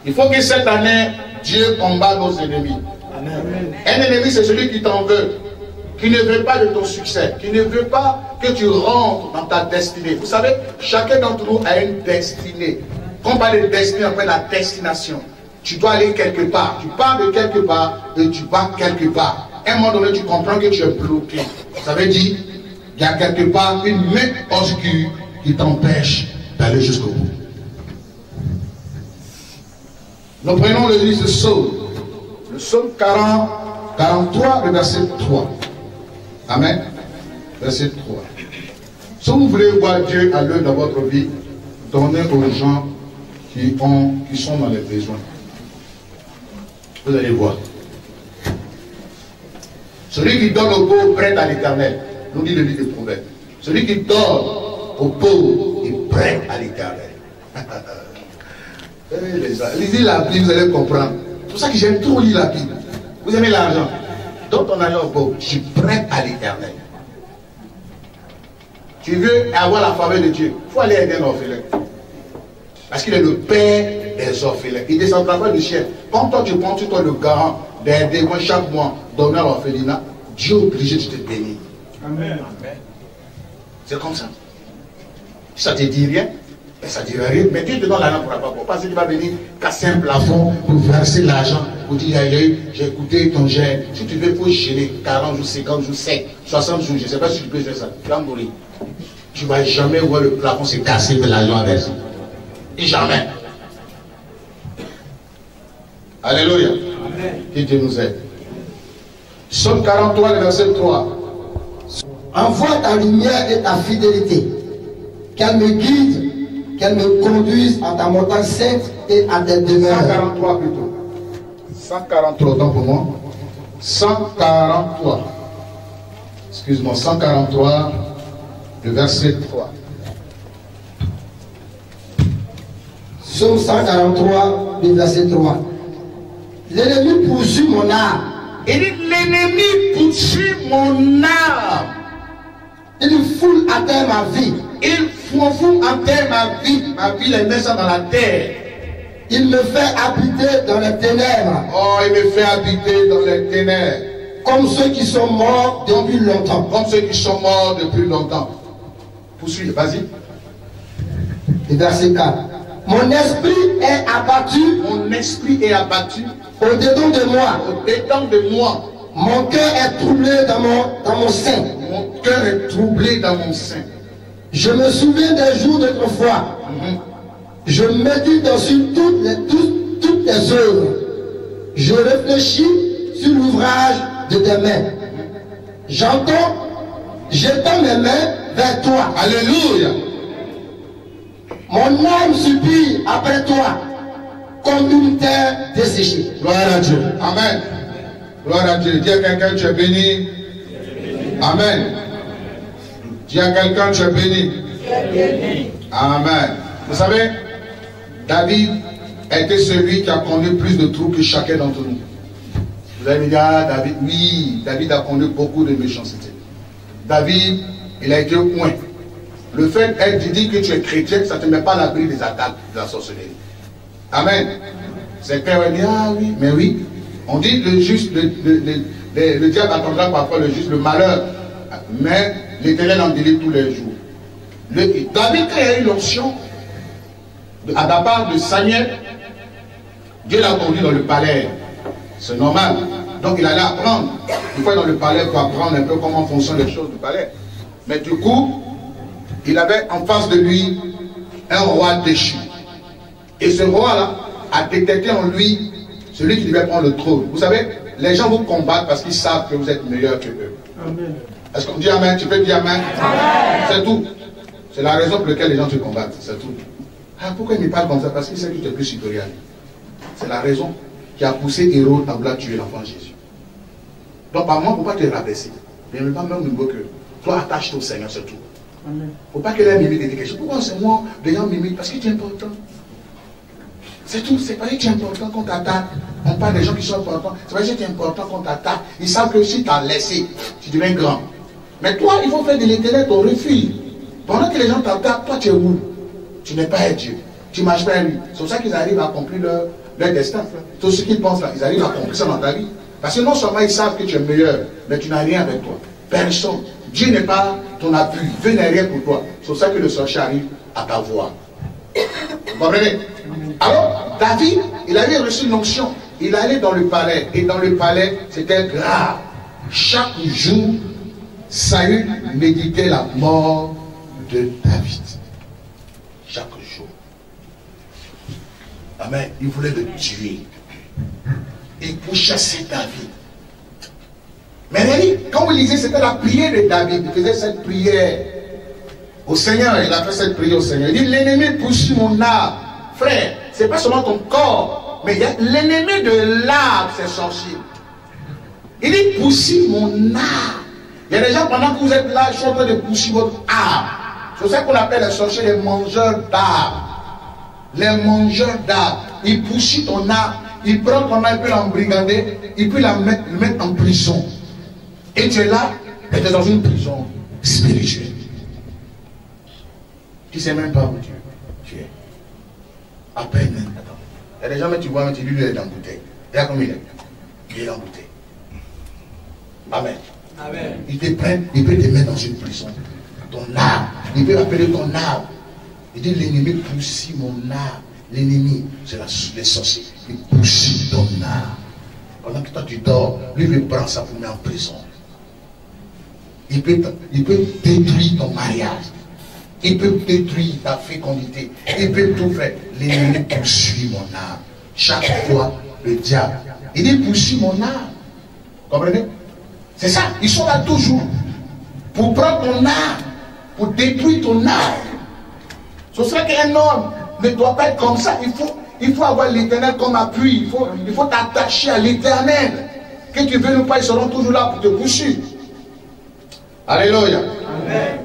Il faut que cette année, Dieu combat nos ennemis. Amen. Un ennemi, c'est celui qui t'en veut, qui ne veut pas de ton succès, qui ne veut pas que tu rentres dans ta destinée. Vous savez, chacun d'entre nous a une destinée. Quand on parle de destinée, on appelle la destination. Tu dois aller quelque part. Tu pars de quelque part et tu vas quelque part. À un moment donné, tu comprends que tu es bloqué. Ça veut dire, il y a quelque part une main obscure qui t'empêche d'aller jusqu'au bout. Nous prenons le livre de Psaume. Le Psaume 43, le verset 3. Amen. Verset 3. Si vous voulez voir Dieu à l'œuvre dans votre vie, donnez aux gens qui sont dans les besoins. Vous allez voir. Celui qui donne aux pauvres prête à l'Éternel. Nous dit le livre des Proverbes. Celui qui donne aux pauvres, il prête à l'Éternel. Lisez la Bible, vous allez comprendre. C'est pour ça que j'aime trop lire la Bible. Vous aimez l'argent. Donne ton argent aux pauvres. Tu prêtes à l'Éternel. Tu veux avoir la faveur de Dieu. Il faut aller aider un orphelin. Parce qu'il est le père des orphelins. Il ne descendra pas du ciel. Quand toi tu prends, tu es le garant d'aider moi chaque mois, donner à l'orphelinat, Dieu est obligé de te bénir. Amen. C'est comme ça. Ça ne te dit rien, ça ne dit rien, mais Dieu te donne l'argent pour la part. Parce qu'il va venir casser un plafond pour verser l'argent, pour dire j'ai écouté ton gène. Si tu veux, il faut gêner 40 jours, 50 jours, 7, 60 jours, je ne sais pas si tu peux faire ça. Tu vas mourir. Tu ne vas jamais voir le plafond se casser de l'argent avec ça. Et jamais. Alléluia. Amen. Que Dieu nous aide. Psaume 43, le verset 3. Envoie ta lumière et ta fidélité, qu'elle me guide, qu'elle me conduise à ta montagne sainte et à tes demeures. 143 plutôt. 143, autant pour moi. 143. Excuse-moi, 143, le verset 3. Psaume 143, le verset 3. L'ennemi poursuit mon âme. Il dit, l'ennemi poursuit mon âme. Il foule à terre ma vie. Il foule à terre ma vie. Ma vie, il met ça dans la terre. Il me fait habiter dans les ténèbres. Oh, il me fait habiter dans les ténèbres. Comme ceux qui sont morts depuis longtemps. Comme ceux qui sont morts depuis longtemps. Poursuis, vas-y. Et verset 4. Mon esprit est abattu. Mon esprit est abattu. Au-dedans de moi. Au-dedans de moi. Mon cœur est troublé dans mon sein. Mon cœur est troublé dans mon sein. Je me souviens des jours d'autrefois. Je médite sur toutes tes œuvres. Je réfléchis sur l'ouvrage de tes mains. J'étends mes mains vers toi. Alléluia. Mon âme supplie après toi, comme une terre desséchée. Gloire à Dieu. Amen. Gloire à Dieu. Dis à quelqu'un, tu es béni. Amen. Dis à quelqu'un, tu es béni. Amen. Vous savez, David était celui qui a connu plus de trous que chacun d'entre nous. Vous allez me dire, ah, David, oui, David a connu beaucoup de méchanceté. David, il a été au point. Le fait de dire que tu es chrétien, ça ne te met pas à l'abri des attaques de la sorcellerie. Amen. Certains vont dire, ah oui, mais oui. On dit le juste, le diable attendra parfois le juste, le malheur. Mais l'Éternel en délivre tous les jours. David, quand il a eu l'onction, à la part de Samuel, Dieu l'a conduit dans le palais. C'est normal. Donc il allait apprendre. Il faut aller dans le palais pour apprendre un peu comment fonctionnent les choses du palais. Mais du coup, il avait en face de lui un roi déchu. Et ce roi-là a détecté en lui celui qui devait prendre le trône. Vous savez, les gens vous combattent parce qu'ils savent que vous êtes meilleur que eux. Amen. Est-ce qu'on dit Amen? Tu peux dire Amen? C'est tout. C'est la raison pour laquelle les gens te combattent. C'est tout. Ah, pourquoi il me parle comme ça? Parce qu'il sait que tu es plus supérieur à lui. C'est la raison qui a poussé Hérode à vouloir tuer l'enfant Jésus. Donc, par moi, il ne faut pas te rabaisser. Il ne pas même niveau que toi, attache-toi au Seigneur, c'est tout. Il ne faut pas que les mimiques te disent quelque chose. Pourquoi c'est moi, les gens mimiques? Parce que tu es important. C'est tout. C'est pas que tu es important qu'on t'attaque. On parle des gens qui sont importants. C'est pas que tu es important qu'on t'attaque. Ils savent que si tu as laissé, tu deviens grand. Mais toi, il faut faire de l'Éternel ton refuge. Pendant que les gens t'attaquent, toi, tu es où? Tu n'es pas un Dieu. Tu ne marches pas à lui. C'est pour ça qu'ils arrivent à accomplir leur destin. Tout ce qu'ils pensent là, ils arrivent à comprendre ça dans ta vie. Parce que non seulement ils savent que tu es meilleur, mais tu n'as rien avec toi. Personne. Dieu n'est pas ton appui. Dieu n'est rien pour toi. C'est pour ça que le sorcier arrive à t'avoir. Vous comprenez? Alors, David, il avait reçu une onction. Il allait dans le palais. Et dans le palais, c'était grave. Chaque jour, Saül méditait la mort de David. Chaque jour. Amen. Il voulait le tuer. Il pourchassait David. Mais quand vous lisez, c'était la prière de David. Il faisait cette prière au Seigneur. Il a fait cette prière au Seigneur. Il dit, l'ennemi poursuit mon âme. Frère, ce n'est pas seulement ton corps, mais l'ennemi de l'âme, c'est sorcier. Il dit, poursuit mon âme. Il y a des gens, pendant que vous êtes là, ils sont en train de poursuivre votre âme. C'est ça qu'on appelle les sorciers les mangeurs d'âme. Les mangeurs d'âme. Ils poursuivent ton âme. Ils prennent ton âme, ils peuvent l'embrigader, ils peuvent le mettre en prison. Et tu es là, et tu es dans une prison spirituelle. Tu ne sais même pas où tu es. À peine. Attends. Il y a des gens, mais tu vois, mais tu lui es dans la bouteille. Regarde comme il est. Il est dans la bouteille. Amen. Amen. Il te prend, il peut te mettre dans une prison. Ton âme. Il peut appeler ton âme. Il dit, l'ennemi poursuit mon âme. L'ennemi, c'est les sorciers. Il poursuit ton âme. Pendant que toi tu dors, lui veut prendre ça pour mettre en prison. Il peut détruire ton mariage. Il peut détruire ta fécondité. Il peut tout faire. L'ennemi poursuit mon âme. Chaque fois, le diable. Il dit poursuit mon âme. Comprenez? C'est ça. Ils sont là toujours. Pour prendre ton âme. Pour détruire ton âme. Ce serait qu'un homme ne doit pas être comme ça. Il faut avoir l'éternel comme appui. Il faut t'attacher à l'éternel. Que tu veux ou pas, ils seront toujours là pour te poursuivre. Alléluia. Amen.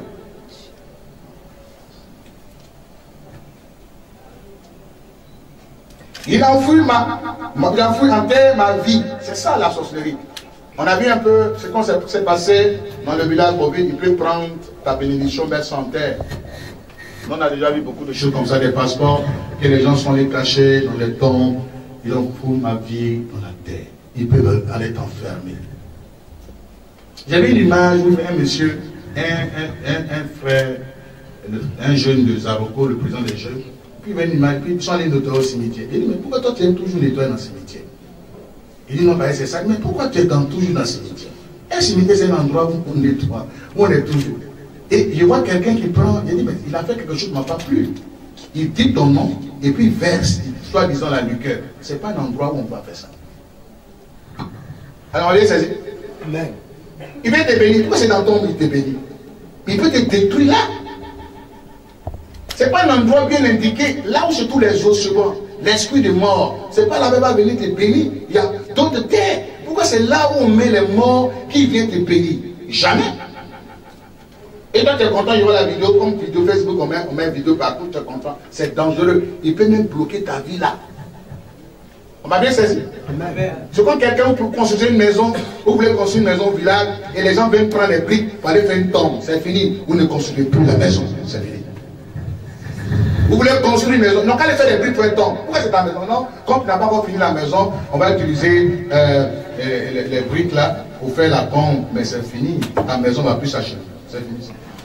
Il enfuit en terre ma vie. C'est ça la sorcellerie. On a vu un peu ce qu'on s'est passé dans le village Bovine. Il peut prendre ta bénédiction, mettre ça en terre. On a déjà vu beaucoup de choses comme ça, des passeports, que les gens sont allés cacher dans les tombes. Ils ont foutu ma vie dans la terre. Ils peuvent aller t'enfermer. J'avais une image où un monsieur, un frère, un jeune de Zaroko, le président des jeunes, puis il y avait une image, puis ils sont allés nettoyer au cimetière. Il dit, mais pourquoi toi tu es toujours nettoyer dans le cimetière? Il dit, non, c'est ça, mais pourquoi tu es toujours dans le cimetière? Un cimetière, c'est un endroit où on nettoie, où on est toujours. Et je vois quelqu'un qui prend, il dit, mais il a fait quelque chose qui ne m'a pas plu. Il dit ton nom, et puis il verse, soit disant la liqueur. Ce n'est pas un endroit où on va faire ça. Alors on les saisit. Il veut te bénir. Pourquoi c'est dans ton il te bénit? Il peut te détruire là. Ce n'est pas un endroit bien indiqué. Là où c'est tous les ossements, l'esprit de mort. Ce n'est pas là où va venir te bénir. Il y a d'autres terres. Pourquoi c'est là où on met les morts qui viennent te bénir? Jamais. Et toi tu es content, il y aura la vidéo, comme vidéo Facebook, on met une vidéo partout, tu es content. C'est dangereux. Il peut même bloquer ta vie là. On m'a bien saisi. C'est comme quelqu'un pour construire une maison, vous voulez construire une maison au village, et les gens viennent prendre les briques pour aller faire une tombe. C'est fini. Vous ne construisez plus la maison. C'est fini. Vous voulez construire une maison. Non, quand elle fait des briques pour une tombe. Pourquoi c'est ta maison? Non, quand tu n'as pas encore fini la maison, on va utiliser les briques là pour faire la tombe. Mais c'est fini. Ta maison ne va plus s'achever. C'est fini.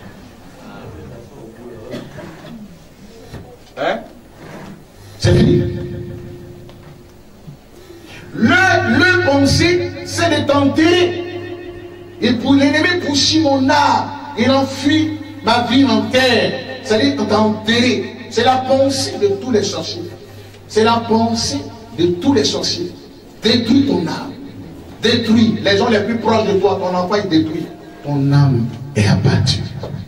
Hein? C'est fini. Le pensée, c'est de t'enterrer. Et pour l'ennemi poursuit mon âme. Il enfuit ma vie en terre. C'est-à-dire t'enterrer. C'est la pensée de tous les sorciers. C'est la pensée de tous les sorciers. Détruis ton âme. Détruis. Les gens les plus proches de toi, ton enfant, il détruit. Ton âme est abattue.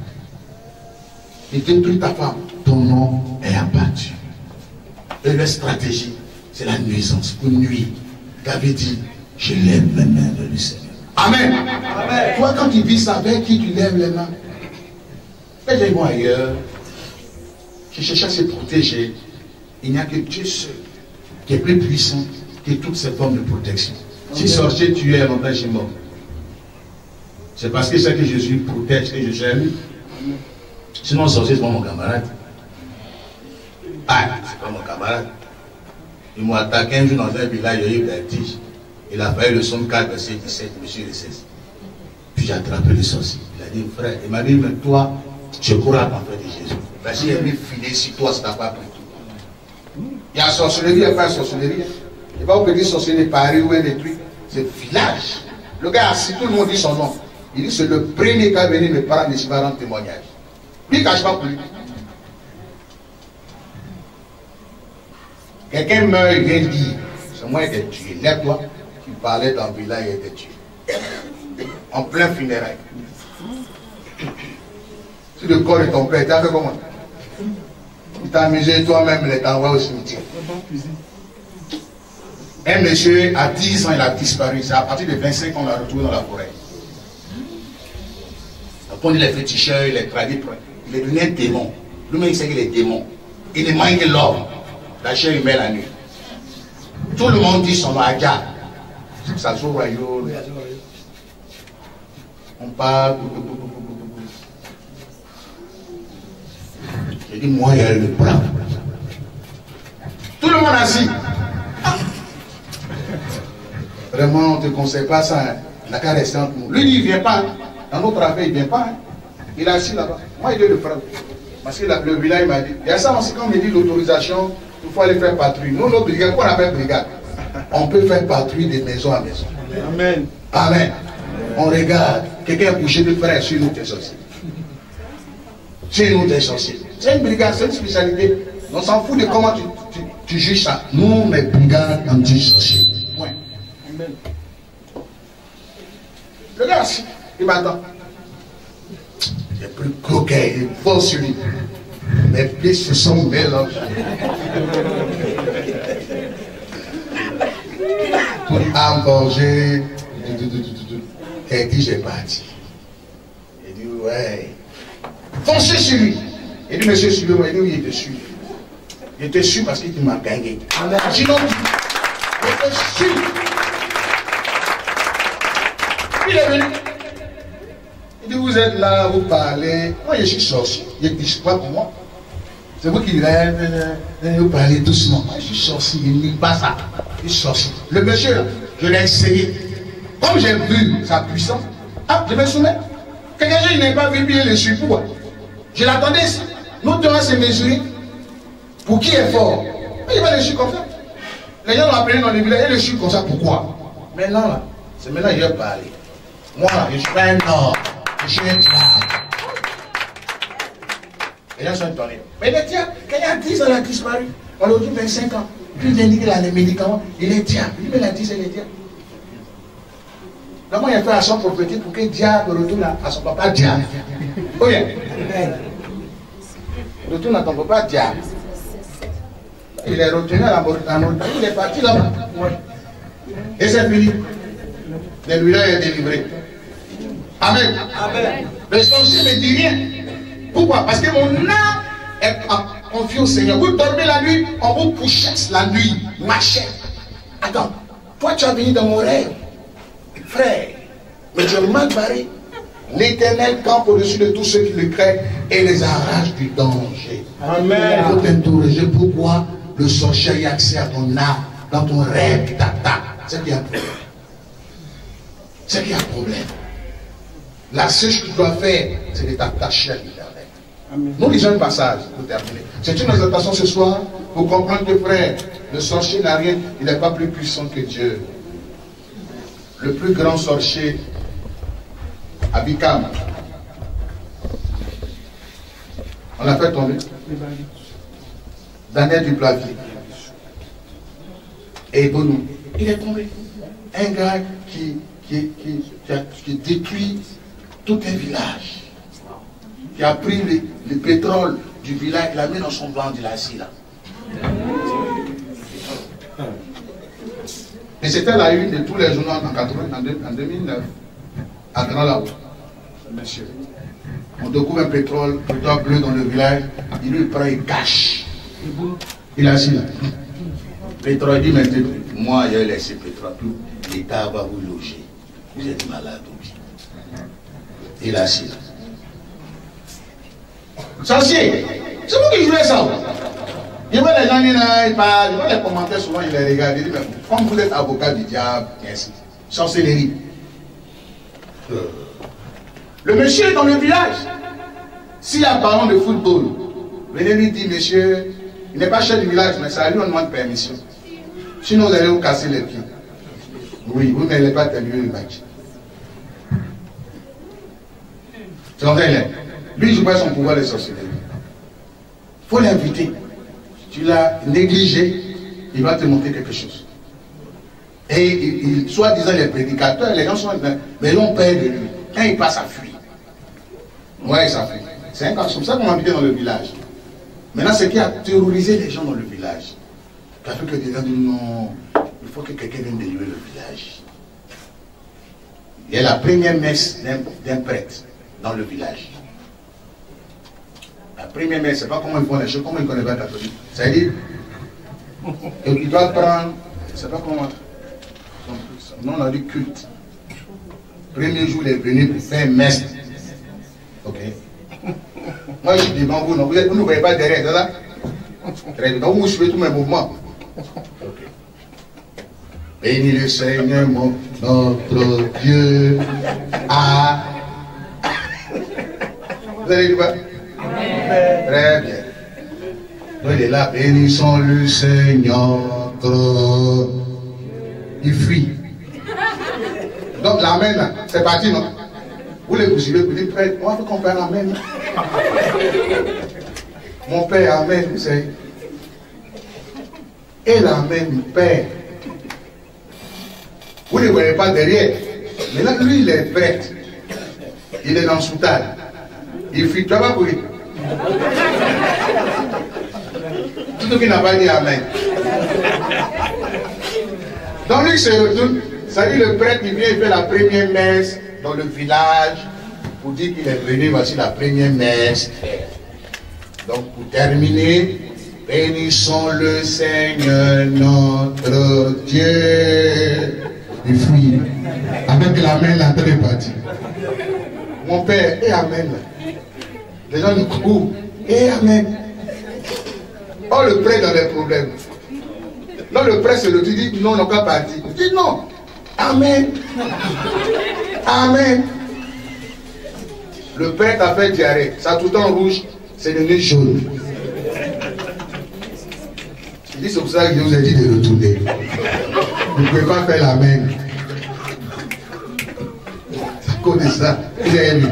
Il détruit ta femme. Ton nom est abattu. Et la stratégie, c'est la nuisance. Pour nuire. David dit, je lève les mains de le Seigneur. Amen. Amen. Toi, quand tu vis ça, avec qui tu lèves les mains? Mais j'ai moi ailleurs. Je cherche à se protéger. Il n'y a que Dieu seul qui est plus puissant que toutes ces formes de protection. Si sorcier tu es longtemps chez moi, c'est parce que c'est que Jésus protège que je j'aime. Sinon, sorcier, c'est pas mon camarade. Ah, c'est pas mon camarade. Ils m'ont attaqué un jour dans un village, il y a eu la tige. Il a fallu le somme 4, verset 17, monsieur le 16. Puis j'ai attrapé le sorcier. Il a dit, frère, il m'a dit, mais toi, je crois en fait de Jésus. Parce qu'il est venu filer sur toi, ça t'a pas pris tout. Il y a la sorcellerie, il n'y a pas de sorcellerie. Il va vous dire sorcellerie de Paris ou un des trucs. C'est village. Le gars, si tout le monde dit son nom, il dit, c'est le premier qui a venu me prendre ici, va rendre témoignage. Lui, il ne cache pas plus. Quelqu'un meurt, il vient dire, c'est moi qui ai tué. Lève-toi, tu parlais dans le village, il a été tué. En plein funérail. Si le corps de ton père, tu as fait comment? Il t'a amusé toi-même, il t'a envoyé au cimetière. Un monsieur, à 10 ans, il a disparu. C'est à partir de 25 ans, on l'a retrouvé dans la forêt. Donc, il est féticheur, il est tradit, il est devenu un démon. Lui-même, il sait qu'il est démon. Il est manque l'homme. La chair humaine la nuit. Tout le monde dit son nom à Dja. Ça joue au royaume. On parle. J'ai dit, moi, il y a le bras. Tout le monde assis. Vraiment, on ne te conseille pas ça. Hein. Il n'a qu'à rester entre nous. Lui, il ne vient pas. Hein. Dans notre affaire, il ne vient pas. Hein. Il est assis là-bas. Moi, il est le frère. Parce que le village m'a dit. Il y a ça aussi, quand on me dit l'autorisation, il faut aller faire patrouille. Nous, nos brigades, quoi on appelle brigade? On peut faire patrouille de maison à maison. Amen. Amen. On regarde. Quelqu'un a couché de frère sur nous, t'es sorcier. Sur nous, t'es sorcier. C'est une brigade, c'est une spécialité. On s'en fout de comment tu juges ça. Nous, les brigades, on dit sorcier. Point. Amen. Le gars, il m'attend. Il est plus coquet, il est fort sur lui. Mes pieds se sont mélangés. Tout engorgé. Et il dit, j'ai parti. Il dit, ouais. Foncez sur lui. Il dit, monsieur, suivez-moi. Il dit, oui, il était sûr. Il était sûr parce qu'il m'a gagné. Sinon, il était sûr. Il est venu. Il dit, vous êtes là, vous parlez. Moi, je suis sorcier. Il dit, quoi pour moi? C'est vous qui rêvez, vous parlez doucement. Moi, je suis sorcier. Il ne dit pas ça. Je suis sorcier. Le monsieur, là, je l'ai essayé. Comme j'ai vu sa puissance, ah, je me souviens. Quelqu'un, il n'a pas vu bien le suivre. Pourquoi? Je l'attendais ici. Nous devons se mesurer. Pour qui est fort? Il va le suivre comme ça. Les gens l'ont appelé dans les villages, il le suivre comme ça. Pourquoi? Maintenant, là, c'est maintenant qu'il va parler. Moi, je ne suis pas un homme. Je suis un diable. Les gens sont étonnés. Mais le diable, quand il y a 10 ans, il a disparu. On l'a dit 25 ans. Puis il a dit qu'il a les médicaments. Il est diable. Il dit, mais il a dit, c'est le diable. Comment il a fait à son prophétique pour que le diable retourne à son papa diable? Oui. Retourne à ton papa diable. Il est retourné à la Mauritanie. Il est parti là-bas. Et c'est fini. Le village est délivré. Amen. Amen. Le sorcier ne dit rien. Pourquoi? Parce que mon âme est confiée au Seigneur. Vous dormez la nuit, on vous couche la nuit. Machette. Attends, toi tu as venu dans mon rêve. Frère, mais tu es mal barré. L'Éternel campe au-dessus de tous ceux qui le craignent et les arrache du danger. Amen. Il faut t'interroger pourquoi le sorcier a accès à ton âme, dans ton rêve qui t'attaque. C'est qu'il y a un problème. C'est qu'il y a un problème. La seule chose que tu dois faire, c'est de t'attacher à l'Éternel. Nous lisons un passage pour terminer. C'est une exhortation ce soir pour comprendre que, frère, le sorcier n'a rien, il n'est pas plus puissant que Dieu. Le plus grand sorcier, Abikam, on l'a fait tomber. Daniel du Plavier. Et Bonou, il est tombé. Un gars qui détruit tout un village. Qui a pris le pétrole du village et l'a mis dans son blanc de l'asile. Et c'était la une de tous les journaux en 2009, à Grand Lac. Monsieur, on découvre un pétrole bleu dans le village, il lui prend, il cache. Il est assis là. Pétrole dit maintenant, moi j'ai laissé pétrole, l'État va vous loger. Vous êtes malade ou bien. Il est assis là. Sorcier, c'est vous qui jouez ça. Je vois les gens, ils parlent, je vois les commentaires, souvent ils les regardent, ils disent, mais comme vous êtes avocat du diable, merci. Sorcellerie. Le monsieur est dans le village. S'il y a un ballon de football, venez lui dire, monsieur, il n'est pas chef du village, mais ça lui on demande permission. Sinon vous allez vous casser les pieds. Oui, vous n'allez pas terminer le match. C'est comme ça, lui, il joue pas son pouvoir de sorcellerie. Il faut l'inviter. Tu l'as négligé, il va te montrer quelque chose. Et soi-disant les prédicateurs, les gens sont mais l'on peur de lui. Quand il passe à fuir. Ouais, ça fuit. C'est un garçon, ça qu'on m'a habité dans le village. Maintenant, ce qui a terrorisé les gens dans le village, qui a fait que des gens disent non, il faut que quelqu'un vienne délirer le village. Il y a la première messe d'un prêtre dans le village. La première messe, c'est pas comment ils font les choses, comment ils connaissent pas la catholique. C'est-à-dire, il doit prendre, c'est pas comment. Non, on a dit culte. Premier jour, il est venu pour faire messe. Ok. Moi, je suis devant vous, vous ne voyez pas derrière, c'est ça? Très bien. Donc, vous suivez tous mes mouvements. Ok. Bénis le Seigneur, notre Dieu. Ah. Vous allez dire quoi? Très bien. Donc, il est là. Bénissons le Seigneur, notre. Il fuit. Donc, l'amen, c'est parti, non? Vous les suivez, vous dites, prêtre, moi, il faut qu'on fasse l'amen. Mon père, amen, vous savez. Et l'amen, père. Vous ne le voyez pas derrière. Mais là, lui, il est prêtre. Il est dans le soutane. Il fuit, tu vas pas pour lui. Tout ce qui n'a pas dit amen. Donc, lui, c'est retourne. Ça dit, le prêtre, il vient, il fait la première messe dans le village pour dire qu'il est venu, voici la première messe. Donc, pour terminer, bénissons le Seigneur notre Dieu. Il fuit. Avec l'amen, la tête est partie. Mon père, et amen. Les gens nous courent, et amen. Oh, le prêtre dans les problèmes. Non, le prêtre, c'est le tu dis non, on n'a pas parti. Je dis non. Amen. Amen. Le prêtre a fait diarrhée. Ça tout en rouge, c'est devenu jaune. Je dis c'est pour ça que je vous ai dit de retourner. Vous ne pouvez pas faire l'amen. C'est à cause de ça. Vous avez vu.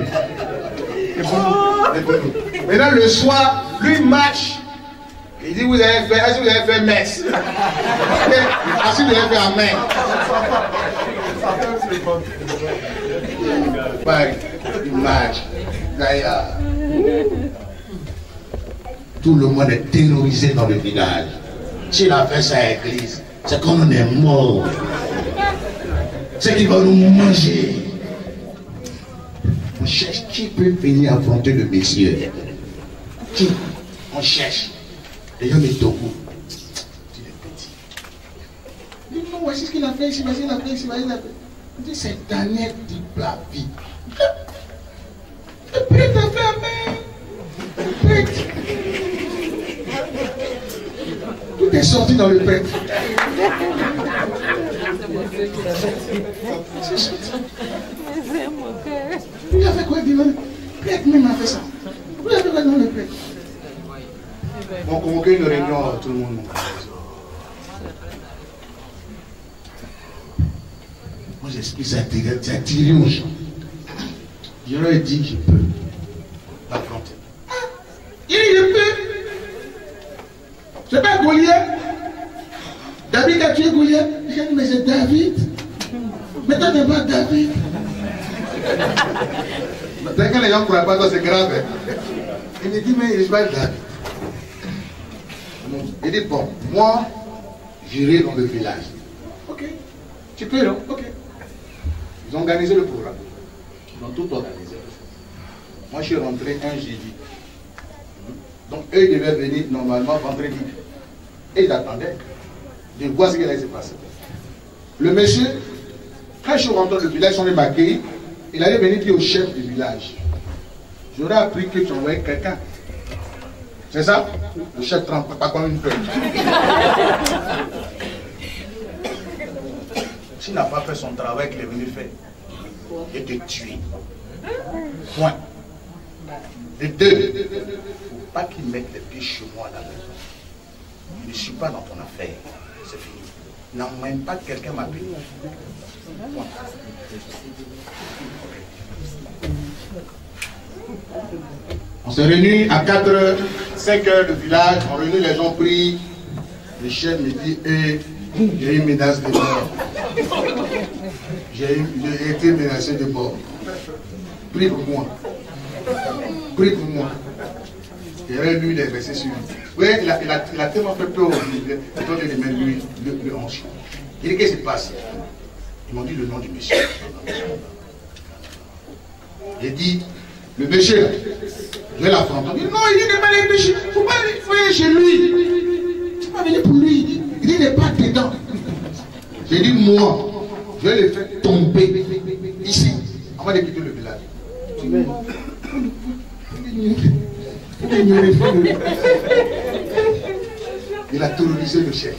Maintenant le soir, lui marche. Il dit vous avez fait, est-ce que vous avez fait messe? Est-ce que vous avez fait amen? Il marche. Tout le monde est terrorisé dans le village. S'il a fait ça à l'église, c'est qu'on en est mort. C'est qu'il va nous manger. On cherche qui peut venir affronter le Messie. Qui? On cherche. Les gens mettent debout. Il est petit. Il dit non, voici ce qu'il a fait ici, voici ce qu'il a fait ici, voici ce qu'il a fait. Il dit c'est Daniel dit la vie. Le prêtre a fait amen. Le prêtre. Tout est sorti dans le prêtre. C'est sorti. Il a fait quoi? Il dit non, le prêtre même a fait ça. Vous avez fait quoi dans le prêtre? On convoquait une réunion, tout le monde. Moi j'explique ça, c'est attiré aux gens. Je leur ai dit que je peux l'affronter. Il dit je peux. C'est pas Goliath. David a tué Goliath. J'ai dit mais c'est David. Mais toi n'es pas David. Dès que les gens ne croient pas, c'est grave. Il me dit mais je ne suis pas David. Il dit bon, moi, j'irai dans le village. Ok, tu peux non? Ok. Ils ont organisé le programme. Ils ont tout organisé. Moi, je suis rentré un jeudi. Donc, eux, ils devaient venir normalement vendredi. Et ils attendaient de voir ce qui allait se passer. Le monsieur, quand je suis rentré dans le village, ils sont venus m'accueillir. Il allait venir dire au chef du village. J'aurais appris que tu envoyais quelqu'un. C'est ça? Le chef trempe, pas comme une feuille. S'il n'a pas fait son travail qu'il est venu faire, il te tuer. Point. Et deux, il ne faut pas qu'il mette les pieds chez moi à la maison. Je ne suis pas dans ton affaire. C'est fini. N'emmène pas quelqu'un m'appeler. Point. On s'est réunis à 4h, 5h de village. On réunit, les gens prient. Le chef me dit, j'ai une menace de mort. J'ai été menacé de mort. Prie pour moi. Prie pour moi. J'aurais lu les versets sur lui. Oui, il a tellement fait peur au milieu. Il doit lui mettre lui le hanche. Il dit, qu'est-ce qui se passe? Ils m'ont dit le nom du monsieur. J'ai dit, le monsieur là, je vais l'affronter. Il dit, non, il dit de mal le monsieur. Il faut pas aller chez lui. Tu vas venir pour lui. Il dit, il n'est pas dedans. J'ai dit, moi, je vais le faire tomber ici, avant de quitter le village. Il a terrorisé le chef.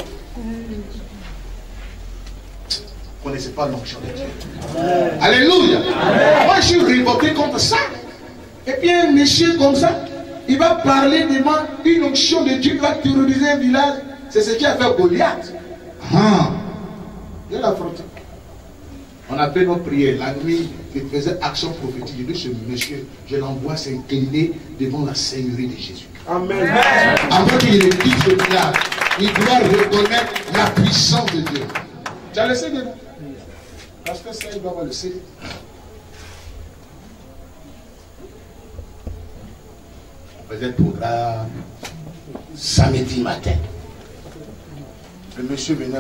Vous ne connaissez pas l'onction de Dieu. Alléluia. Moi, je suis révolté contre ça. Et puis un monsieur comme ça, il va parler devant une onction de Dieu, il va terroriser un village. C'est ce qui a fait Goliath. Il a affronté. On a fait notre prière. La nuit, il faisait action prophétique. Il dit, ce monsieur, je l'envoie s'incliner devant la Seigneurie de Jésus. Amen. Avant qu'il ne quitte ce village, il doit reconnaître la puissance de Dieu. Tu as laissé dedans? Parce que ça, il doit avoir le CD. On faisait le programme samedi matin. Le monsieur venait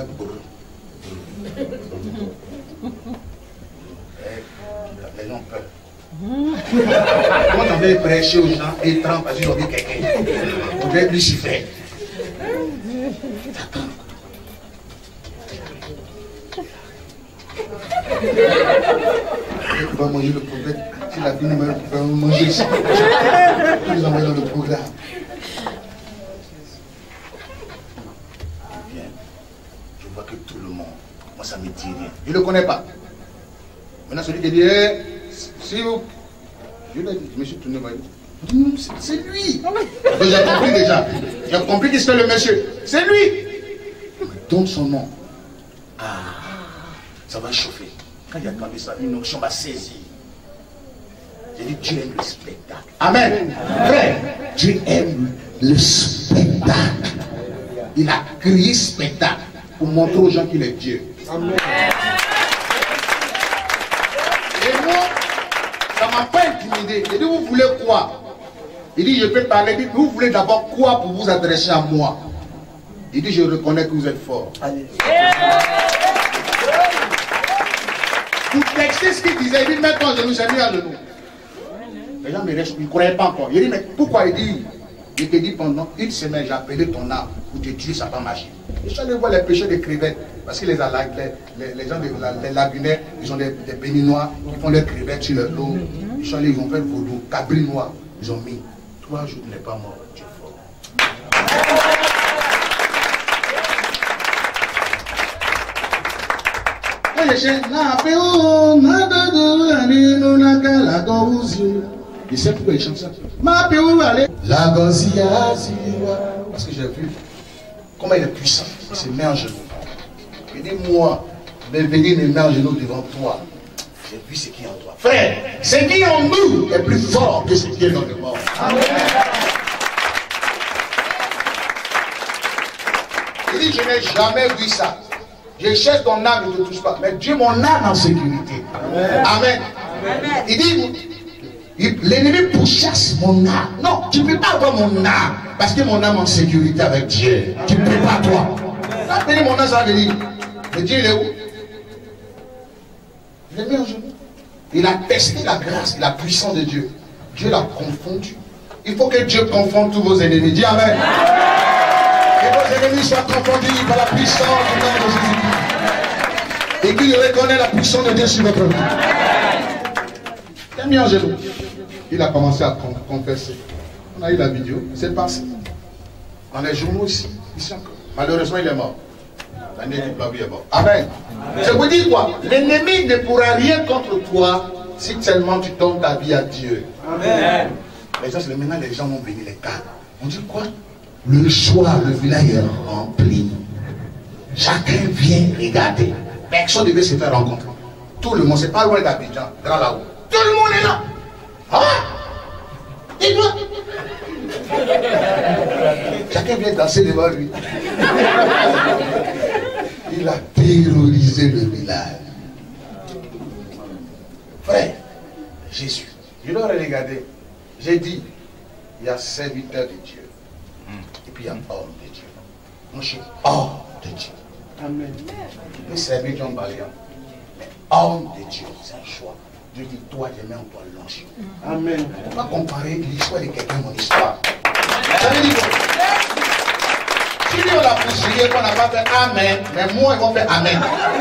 les gens peur. Quand on avait prêché aux gens, ils tremblent parce qu'ils ont vu quelqu'un. On devait lui chiffrer. Il va manger le prophète. S'il a fini, il va manger ici. Ils envoient dans le programme. Bien. Je vois que tout le monde, moi ça me dit rien. Je ne le connais pas. Maintenant celui qui dit, si vous... Je lui ai dit, je me suis tourné vers lui. C'est lui. J'ai compris déjà. J'ai compris qui c'est le monsieur. C'est lui. Il me donne son nom. Ah, ça va chauffer. Quand il a entendu ça, une onction m'a saisi. J'ai dit, Dieu aime le spectacle. Amen. Frère, Dieu aime le spectacle. Il a créé spectacle pour montrer aux gens qu'il est Dieu. Amen. Et moi, ça ne m'a pas intimidé. J'ai dit, vous voulez quoi? Il dit, je peux parler. Il dit, vous voulez d'abord quoi pour vous adresser à moi? Il dit, je reconnais que vous êtes fort. Allez. Pour texter ce qu'il disait, il dit, mets ton genou, j'ai mis à genoux. Les gens me restent, ils ne croyaient pas encore. Il dit, mais pourquoi? Il dit, je t'ai dit pendant une semaine, j'ai appelé ton âme pour te tuer, ça n'a pas marché. Je suis allé voir les pêcheurs des crevettes, parce que les gens des lagunaires, ils ont des béninois, ils font des crevettes sur leur dos. Ils sont allés, ils ont fait le vaudou, cabri noir, ils ont mis. 3 jours, tu n'es pas mort, tu es fort. Il sait pourquoi il chante ça. La Gozia, parce que j'ai vu comment il est puissant. Il se met en genoux. Il dit, moi, venir me mettre en genoux devant toi. J'ai vu ce qui est en toi. Frère, ce qui est en nous est plus fort que ce qui est dans le monde. Amen. Il dit, je n'ai jamais vu ça. Je cherche ton âme, ne te touche pas. Mais Dieu, mon âme en sécurité. Amen. Amen. Amen. Il dit, l'ennemi pourchasse mon âme. Non, tu ne peux pas avoir mon âme. Parce que mon âme en sécurité avec Dieu. Tu ne peux pas, toi. Appelez mon âme, ça veut dire. Mais Dieu, il est où? Il est mis en genoux. Il a testé la grâce, la puissance de Dieu. Dieu l'a confondu. Il faut que Dieu confonde tous vos ennemis. Dis Amen. Que vos ennemis soient confondus par la puissance du nom de Jésus. Et qu'il reconnaît la puissance de Dieu sur votre vie. Il est mis en genoux. Il a commencé à confesser. On a eu la vidéo. C'est passé. Dans les journaux ici encore. Malheureusement, il est mort. L'année du Babi est mort. Amen. Je vous dis quoi? L'ennemi ne pourra rien contre toi si tellement tu donnes ta vie à Dieu. Amen. Les gens, maintenant, les gens vont venir les cadres. On dit quoi? Le soir, le village est rempli. Chacun vient regarder. Personne ne veut se faire rencontrer. Tout le monde, c'est pas loin d'Abidjan, grand là-haut. Tout le monde est là. Ah! Et toi? Chacun vient danser devant lui. Il a terrorisé le village. Frère, Jésus, je dois regarder. J'ai dit, il y a serviteur de Dieu. Et puis il y a homme de Dieu. Moi, je suis homme de Dieu. Amen. Le serviteur Baléon. Mais homme de Dieu, c'est un choix. Dieu dit, toi, je mets en toi l'ange. Amen. On ne peut pas comparer l'histoire de quelqu'un à mon histoire. Ça veut dire quoi? Si lui on l'a poussé, qu'on n'a pas fait Amen, mais moi ils vont faire Amen.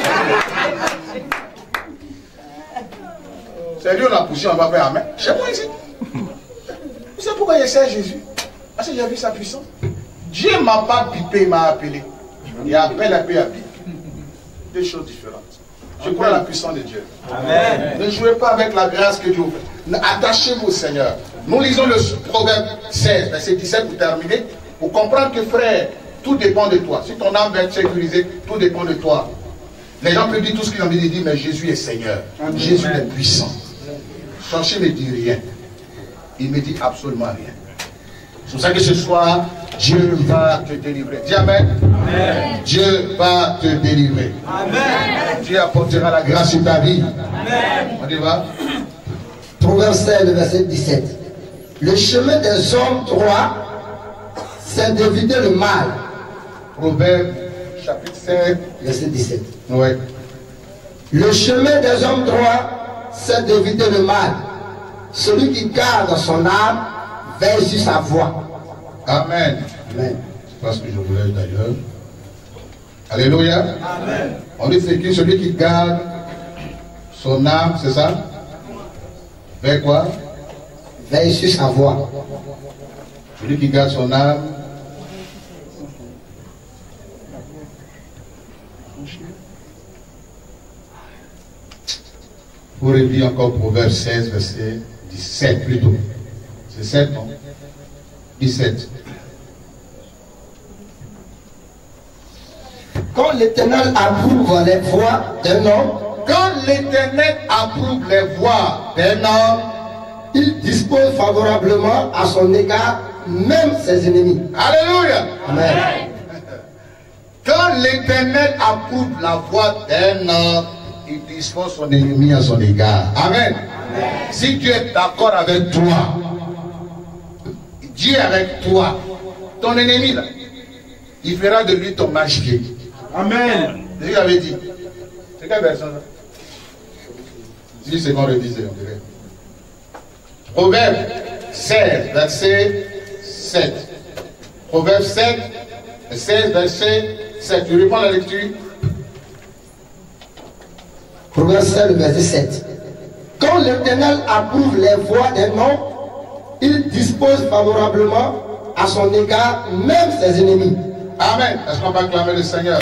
C'est lui on l'a poussé, on va faire Amen. Chez moi ici. Vous savez pourquoi il sert Jésus? Parce que j'ai vu sa puissance. Dieu ne m'a pas pipé, il m'a appelé. Il appelle la paix à pipe. Deux choses différentes. Je crois à la puissance de Dieu. Amen. Ne jouez pas avec la grâce que Dieu vous fait. Attachez-vous au Seigneur. Nous lisons le Proverbe 16, verset 17 pour terminer. Pour comprendre que frère, tout dépend de toi. Si ton âme va être sécurisée, tout dépend de toi. Les gens peuvent dire tout ce qu'ils ont envie de dire, mais Jésus est Seigneur. Amen. Jésus est puissant. Cherchez ne dit rien. Il ne me dit absolument rien. C'est pour ça que ce soir, Dieu va te délivrer. Dis Amen. Amen. Dieu va te délivrer. Amen. Dieu apportera la grâce sur ta vie. Amen. On y va. Proverbe 16, verset 17. Le chemin des hommes droits, c'est d'éviter le mal. Proverbe, chapitre 16, verset 17. Oui. Le chemin des hommes droits, c'est d'éviter le mal. Celui qui garde son âme veille sur sa voie. Amen. Amen. C'est pas ce que je voulais d'ailleurs. Alléluia. Amen. On dit c'est qui? Celui qui garde son âme, c'est ça? Veille quoi? Veille sur sa voie. Celui qui garde son âme. Pour relire encore Proverbe 16, verset 17 plutôt. C'est 7, non? 17. Quand l'Éternel approuve les voies d'un homme, quand l'Éternel approuve les voies d'un homme, il dispose favorablement à son égard même ses ennemis. Alléluia. Amen. Quand l'Éternel approuve la voie d'un homme, il dispose son ennemi à son égard. Amen. Amen. Si Dieu est d'accord avec toi, Dieu est avec toi, ton ennemi là, il fera de lui ton marche-pied. Amen. Jésus avait dit. C'est quelle version là? 10 secondes révisées, on dirait. Proverbe 16, verset 7. Proverbe 7, 16, verset 7. Tu reprends la lecture. Proverbe 16, verset 7. Quand l'Éternel approuve les voies d'un homme, il dispose favorablement à son égard même ses ennemis. Amen. Est-ce qu'on va acclamer le Seigneur?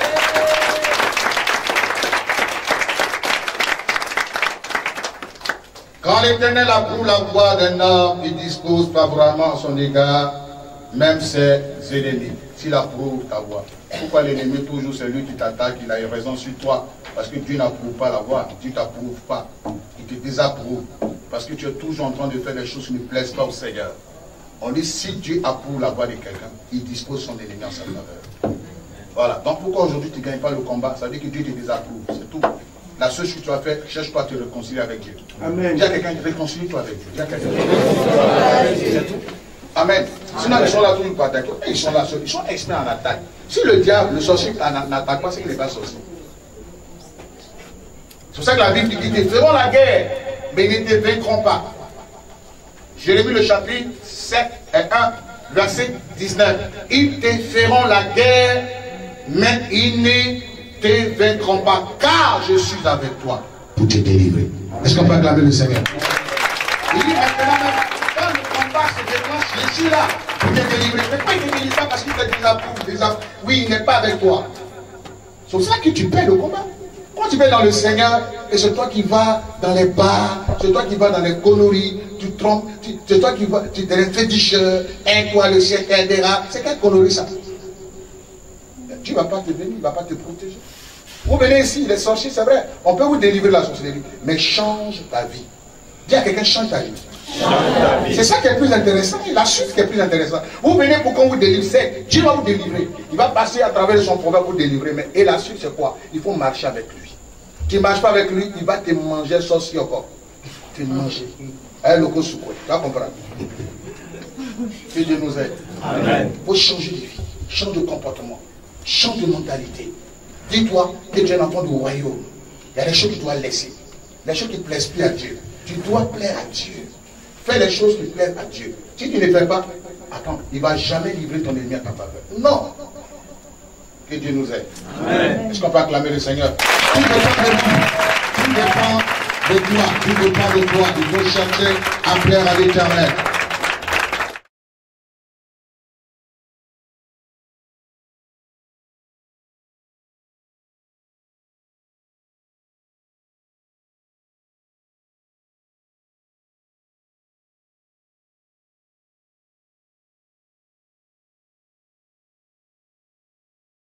Quand l'Éternel approuve la voie d'un homme, il dispose favorablement à son égard même ses ennemis. S'il approuve ta voie. Pourquoi l'ennemi toujours c'est lui qui t'attaque, il a raison sur toi? Parce que Dieu n'approuve pas la voie, Dieu ne t'approuve pas. Il te désapprouve. Parce que tu es toujours en train de faire des choses qui ne plaisent pas au Seigneur. On dit si Dieu approuve la voie de quelqu'un, il dispose son ennemi en sa faveur. Voilà. Donc pourquoi aujourd'hui tu ne gagnes pas le combat? Ça veut dire que Dieu te désapprouve. C'est tout. La seule chose que tu vas faire, cherche-toi à te réconcilier avec Dieu. Amen. Dis à quelqu'un, réconcilie-toi avec Dieu. Dis à quelqu'un, c'est tout. Amen. Sinon, ils sont là toujours pour attaquer. Ils sont là, ils sont experts en attaque. Si le diable, le sorcier n'attaque pas, c'est qu'il n'est pas sorcier. C'est pour ça que la Bible dit qu'ils te feront la guerre, mais ils ne te vaincront pas. Jérémie le chapitre 7 et 1, verset 19. Ils te feront la guerre, mais ils ne te vaincront pas, car je suis avec toi pour te délivrer. Est-ce qu'on peut acclamer le Seigneur? Il dit maintenant, quand le combat se déclenche, je suis là pour te délivrer. Mais pas il ne te délivre pas parce qu'il te désapprouve. Oui, il n'est pas avec toi. C'est pour ça que tu perds le combat. Quand tu vas dans le Seigneur, et c'est toi qui vas dans les bars, c'est toi qui vas dans les conneries, tu trompes, c'est toi qui vas, tu es un féticheur, toi le ciel t'aidera. C'est quelle connerie ça? Dieu ne va pas te bénir, il ne va pas te protéger. Vous venez ici, les sorciers, c'est vrai, on peut vous délivrer de la sorcellerie, mais change ta vie. Dis à quelqu'un, change ta vie. C'est ça qui est plus intéressant, la suite qui est plus intéressante. Vous venez pour qu'on vous délivre, Dieu va vous délivrer. Il va passer à travers son prophète pour délivrer, mais et la suite c'est quoi? Il faut marcher avec lui. Tu ne marches pas avec lui, il va te manger sorcier encore. Tu manger. Le tu vas comprendre. Que Dieu nous aide. Amen. Il faut changer de vie, change de comportement, change de mentalité. Dis-toi que tu es un enfant du royaume. Il y a des choses que tu dois laisser. Les choses qui ne plaisent plus à Dieu. Tu dois plaire à Dieu. Fais les choses qui plaisent à Dieu. Si tu ne les fais pas, attends, il ne va jamais livrer ton ennemi à ta faveur. Non. Que Dieu nous aide. Est-ce qu'on peut acclamer le Seigneur? Tout dépend de toi. Tout dépend de toi. Il faut chercher à plaire à l'Éternel.